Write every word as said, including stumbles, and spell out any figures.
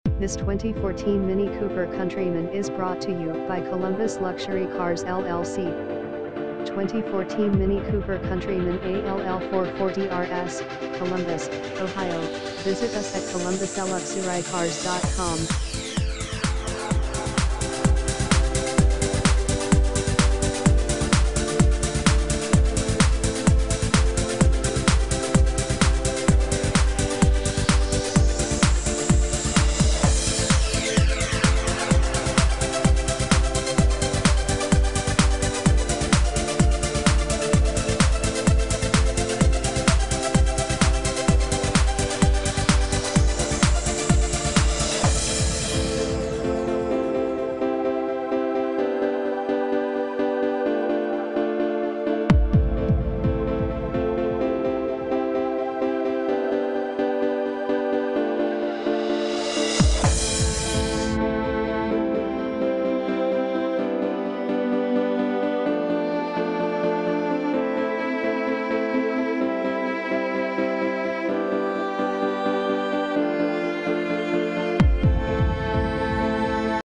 This twenty fourteen Mini Cooper Countryman is brought to you by Columbus Luxury Cars L L C. twenty fourteen Mini Cooper Countryman A L L four forty R S, Columbus, Ohio. Visit us at columbus luxury cars dot com.